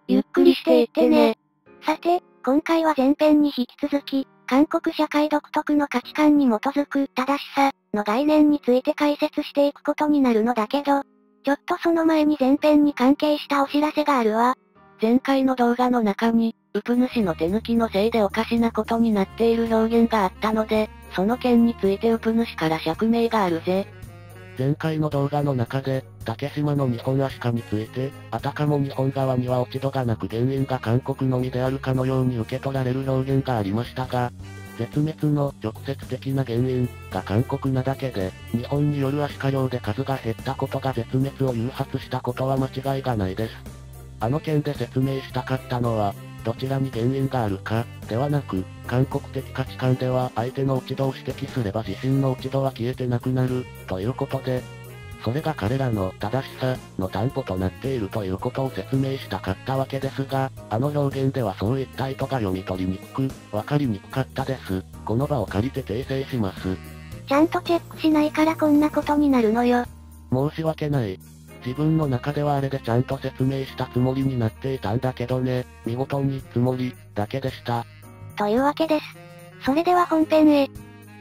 ゆっくりしていってね。さて、今回は前編に引き続き、韓国社会独特の価値観に基づく正しさの概念について解説していくことになるのだけど、ちょっとその前に前編に関係したお知らせがあるわ。 前回の動画の中に、ウプ主の手抜きのせいでおかしなことになっている表現があったので、その件についてウプ主から釈明があるぜ。 前回の動画の中で、竹島の日本アシカについて、あたかも日本側には落ち度がなく原因が韓国のみであるかのように受け取られる表現がありましたが、絶滅の直接的な原因が韓国なだけで、日本によるアシカ漁で数が減ったことが絶滅を誘発したことは間違いがないです。あの件で説明したかったのは、どちらに原因があるか、ではなく、韓国的価値観では相手の落ち度を指摘すれば自身の落ち度は消えてなくなる、ということで、それが彼らの正しさの担保となっているということを説明したかったわけですが、あの表現ではそういった意図が読み取りにくく、わかりにくかったです。この場を借りて訂正します。 ちゃんとチェックしないからこんなことになるのよ。 申し訳ない。自分の中ではあれでちゃんと説明したつもりになっていたんだけどね、見事につもりだけでした。 というわけです。それでは本編へ。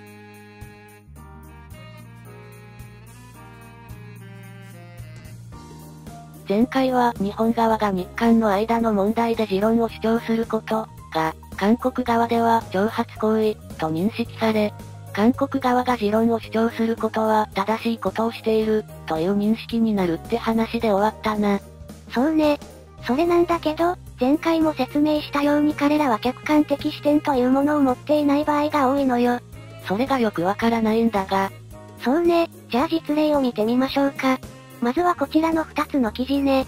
前回は日本側が日韓の間の問題で持論を主張することが、韓国側では挑発行為と認識され、韓国側が持論を主張することは正しいことをしているという認識になるって話で終わったな。 そうね。それなんだけど、前回も説明したように彼らは客観的視点というものを持っていない場合が多いのよ。 それがよくわからないんだが。 そうね。じゃあ実例を見てみましょうか。まずはこちらの2つの記事ね。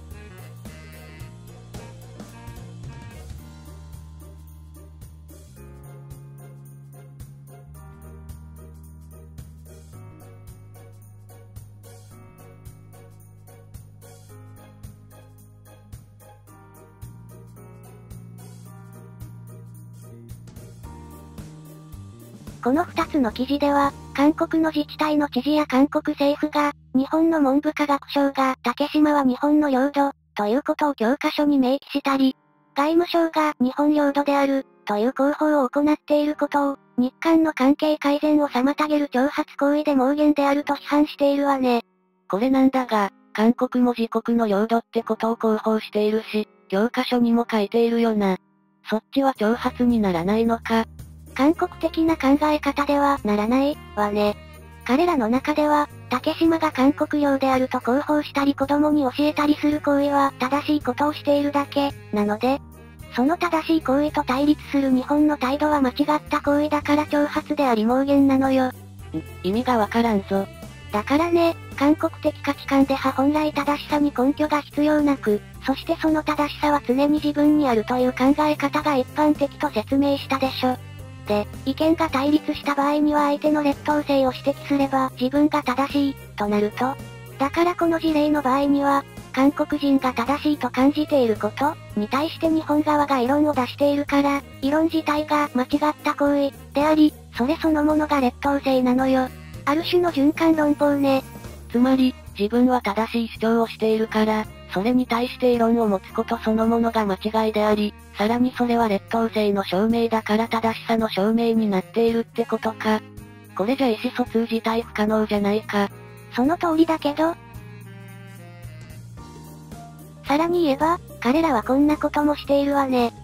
この2つの記事では、韓国の自治体の知事や韓国政府が、日本の文部科学省が竹島は日本の領土、ということを教科書に明記したり、外務省が日本領土である、という広報を行っていることを、日韓の関係改善を妨げる挑発行為で妄言であると批判しているわね。 これなんだが、韓国も自国の領土ってことを広報しているし、教科書にも書いているよな。そっちは挑発にならないのか？ 韓国的な考え方ではならない、わね。彼らの中では、竹島が韓国領であると広報したり子供に教えたりする行為は正しいことをしているだけ、なので、その正しい行為と対立する日本の態度は間違った行為だから挑発であり妄言なのよ。 意味がわからんぞ。 だからね、韓国的価値観では本来正しさに根拠が必要なく、そしてその正しさは常に自分にあるという考え方が一般的と説明したでしょ。で、意見が対立した場合には相手の劣等生を指摘すれば自分が正しい、となると。だからこの事例の場合には、韓国人が正しいと感じていることに対して日本側が異論を出しているから、異論自体が間違った行為であり、それそのものが劣等生なのよ。ある種の循環論法ね。 つまり、自分は正しい主張をしているから、それに対して異論を持つことそのものが間違いであり、さらにそれは劣等生の証明だから正しさの証明になっているってことか。これじゃ意思疎通自体不可能じゃないか。 その通りだけど。さらに言えば、彼らはこんなこともしているわね。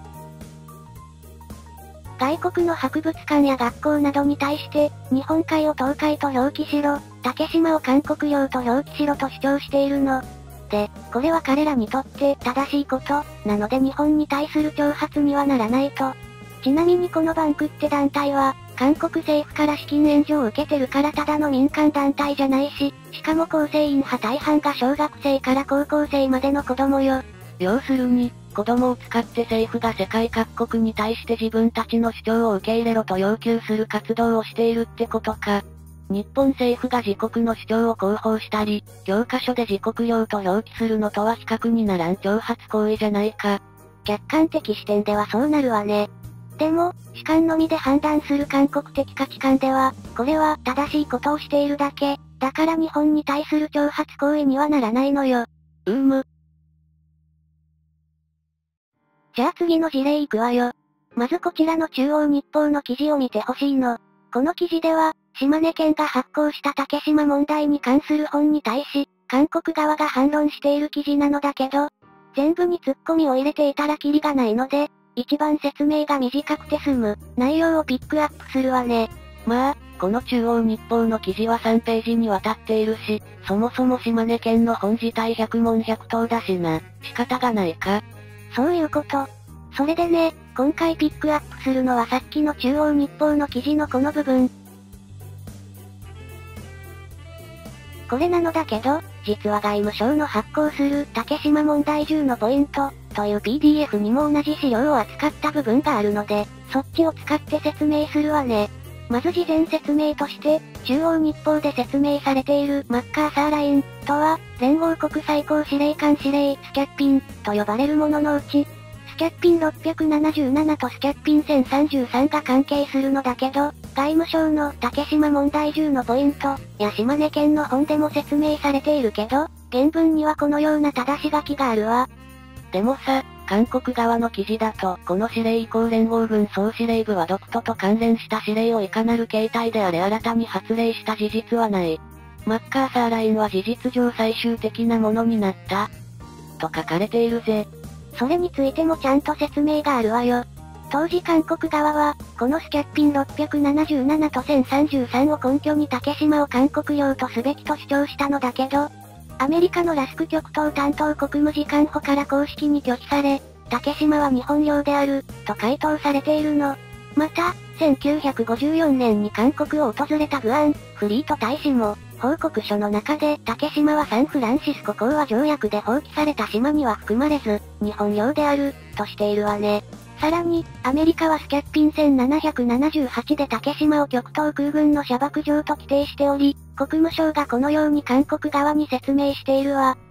外国の博物館や学校などに対して、日本海を東海と表記しろ、竹島を韓国領と表記しろと主張しているの。で、これは彼らにとって正しいこと、なので日本に対する挑発にはならないと。ちなみにこのバンクって団体は、韓国政府から資金援助を受けてるからただの民間団体じゃないし、しかも構成員派大半が小学生から高校生までの子供よ。 要するに、子供を使って政府が世界各国に対して自分たちの主張を受け入れろと要求する活動をしているってことか。日本政府が自国の主張を広報したり、教科書で自国領と表記するのとは比較にならん挑発行為じゃないか。 客観的視点ではそうなるわね。でも、主観のみで判断する韓国的価値観では、これは正しいことをしているだけ、だから日本に対する挑発行為にはならないのよ。 じゃあ次の事例行くわよ。まずこちらの中央日報の記事を見てほしいの。この記事では、島根県が発行した竹島問題に関する本に対し、韓国側が反論している記事なのだけど、全部にツッコミを入れていたらキリがないので、一番説明が短くて済む内容をピックアップするわね。 まあ、この中央日報の記事は3ページにわたっているし、そもそも島根県の本自体100問100答だしな、仕方がないか。 そういうこと。それでね、今回ピックアップするのはさっきの中央日報の記事のこの部分。これなのだけど、実は外務省の発行する竹島問題10のポイントという PDF にも同じ資料を扱った部分があるので、そっちを使って説明するわね。まず事前説明として、中央日報で説明されているマッカーサーラインとは、連合国最高司令官司令スキャッピンと呼ばれるもののうち、スキャッピン677とスキャッピン1033が関係するのだけど、外務省の竹島問題10のポイントや島根県の本でも説明されているけど、原文にはこのような正し書きがあるわ。 でもさ、韓国側の記事だと、この司令連合軍総司令部は独都と関連した司令をいかなる形態であれ新たに発令した事実はない。マッカーサーラインは事実上最終的なものになった。と書かれているぜ。 それについてもちゃんと説明があるわよ。当時韓国側は、このスキャッピン677と1033を根拠に竹島を韓国領とすべきと主張したのだけど、アメリカのラスク極東担当国務次官補から公式に拒否され、竹島は日本領である、と回答されているの。また、1954年に韓国を訪れたグアン、フリート大使も、報告書の中で竹島はサンフランシスコ講和条約で放棄された島には含まれず、日本領である、としているわね。さらに、アメリカはスキャッピン1778で竹島を極東空軍の射爆場と規定しており、国務省がこのように韓国側に説明しているわ。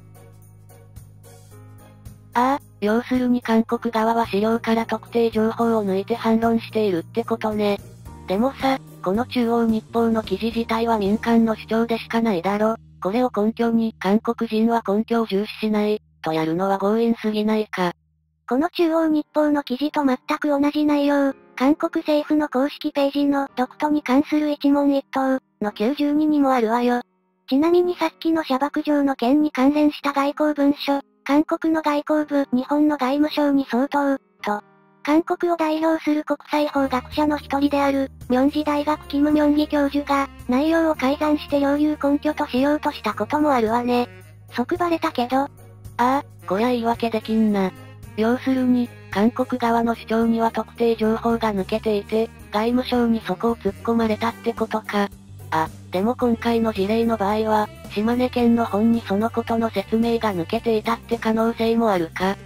ああ、要するに韓国側は資料から特定情報を抜いて反論しているってことね。でもさ、この中央日報の記事自体は民間の主張でしかないだろ。これを根拠に、韓国人は根拠を重視しない、とやるのは強引すぎないか。 この中央日報の記事と全く同じ内容、韓国政府の公式ページの独都に関する一問一答の92にもあるわよ。ちなみにさっきの射爆場の件に関連した外交文書、韓国の外交部、日本の外務省に相当、と、韓国を代表する国際法学者の一人である、明治大学キム・ミョンギ教授が、内容を改ざんして領有根拠としようとしたこともあるわね。即バレたけど、 ああ、こりゃ言い訳できんな。要するに、韓国側の主張には特定情報が抜けていて、外務省にそこを突っ込まれたってことか。あ、でも今回の事例の場合は、島根県の本にそのことの説明が抜けていたって可能性もあるか。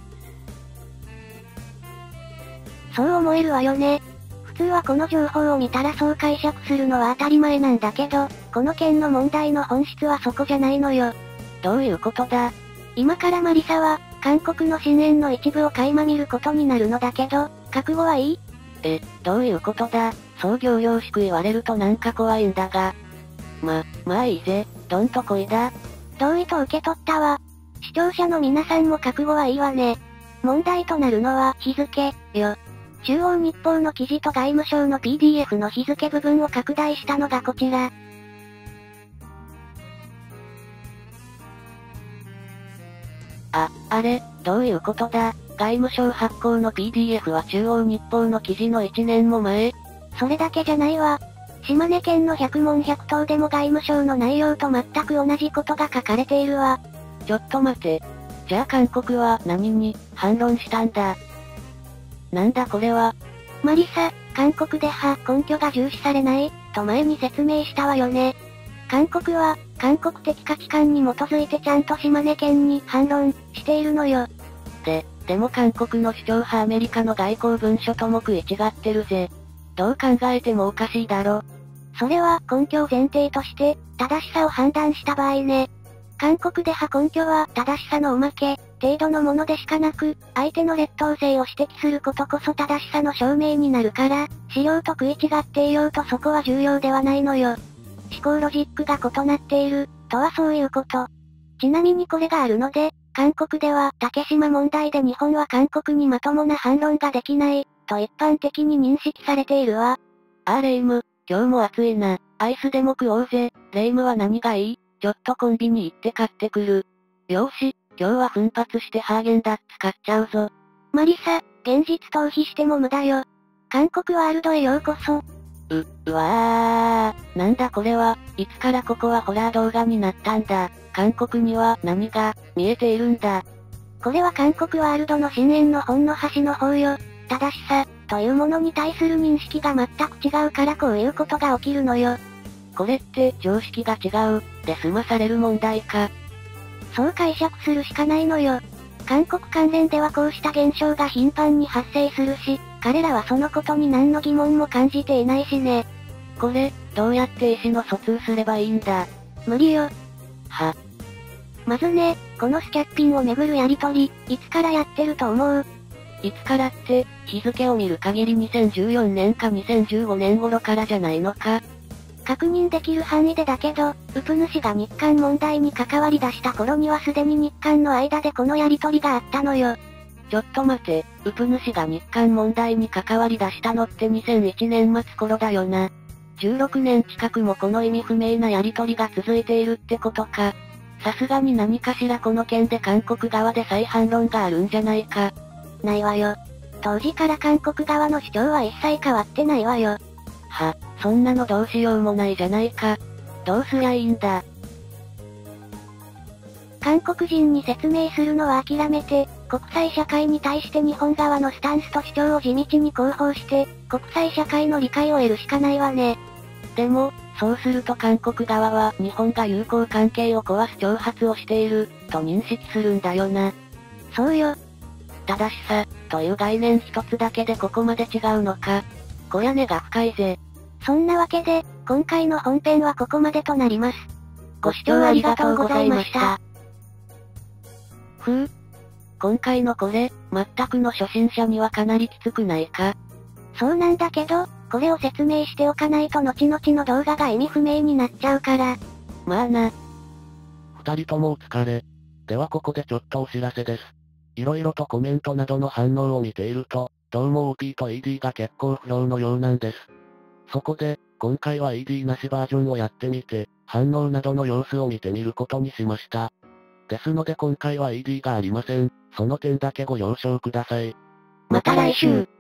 そう思えるわよね。普通はこの情報を見たらそう解釈するのは当たり前なんだけど、この件の問題の本質はそこじゃないのよ。 どういうことだ？ 今からマリサは、韓国の深淵の一部を垣間見ることになるのだけど、覚悟はいい？ どういうことだ？そう仰々しく言われるとなんか怖いんだが。まあいいぜ、どんとこいだ。 同意と受け取ったわ。視聴者の皆さんも覚悟はいいわね。問題となるのは日付、よ。中央日報の記事と外務省の PDF の日付部分を拡大したのがこちら。 あれ、どういうことだ？外務省発行の PDF は中央日報の記事の1年も前？ それだけじゃないわ。島根県の100問100答でも外務省の内容と全く同じことが書かれているわ。 ちょっと待て。じゃあ韓国は何に反論したんだ？なんだこれは。 マリサ、韓国で根拠が重視されない、と前に説明したわよね。韓国は、韓国的価値観に基づいてちゃんと島根県に反論しているのよ。 でも韓国の主張派アメリカの外交文書とも食い違ってるぜ。どう考えてもおかしいだろ。 それは根拠を前提として、正しさを判断した場合ね。韓国で根拠は正しさのおまけ、程度のものでしかなく、相手の劣等生を指摘することこそ正しさの証明になるから、資料と食い違っていようとそこは重要ではないのよ。思考ロジックが異なっている、とはそういうこと。ちなみにこれがあるので、 韓国では竹島問題で日本は韓国にまともな反論ができない、と一般的に認識されているわ。 レイム、今日も暑いな。アイスでも食おうぜ。レイムは何がいい？ちょっとコンビニ行って買ってくる。よーし、今日は奮発してハーゲンダッツ買っちゃうぞ。 マリサ、現実逃避しても無駄よ。韓国ワールドへようこそ。 うわー、なんだこれは、いつからここはホラー動画になったんだ。韓国には何が見えているんだ。 これは韓国ワールドの深淵の本の端の方よ。正しさ、というものに対する認識が全く違うからこういうことが起きるのよ。 これって常識が違う、で済まされる問題か。 そう解釈するしかないのよ。韓国関連ではこうした現象が頻繁に発生するし、彼らはそのことに何の疑問も感じていないしね。 これ、どうやって意思の疎通すればいいんだ？ 無理よ。まずね、このスキャッピンをめぐるやりとり、いつからやってると思う？ いつからって、日付を見る限り2014年か2015年頃からじゃないのか？ 確認できる範囲でだけど、ウプ主が日韓問題に関わり出した頃にはすでに日韓の間でこのやりとりがあったのよ。 ちょっと待て、ウプ主が日韓問題に関わり出したのって2001年末頃だよな。16年近くもこの意味不明なやりとりが続いているってことか。さすがに何かしらこの件で韓国側で再反論があるんじゃないか。 ないわよ。当時から韓国側の主張は一切変わってないわよ。 そんなのどうしようもないじゃないか。どうすりゃいいんだ。 韓国人に説明するのは諦めて、国際社会に対して日本側のスタンスと主張を地道に広報して、国際社会の理解を得るしかないわね。 でも、そうすると韓国側は日本が友好関係を壊す挑発をしている、と認識するんだよな。 そうよ。 正しさ、という概念一つだけでここまで違うのか。小屋根が深いぜ。 そんなわけで、今回の本編はここまでとなります。ご視聴ありがとうございました。 今回のこれ、全くの初心者にはかなりきつくないか？ そうなんだけど、これを説明しておかないと後々の動画が意味不明になっちゃうから。 まあな。 二人ともお疲れ。ではここでちょっとお知らせです。色々とコメントなどの反応を見ていると、どうも OP と ED が結構不良のようなんです。そこで、今回は ED なしバージョンをやってみて、反応などの様子を見てみることにしました。ですので今回は ED がありません。その点だけご了承ください。 また来週。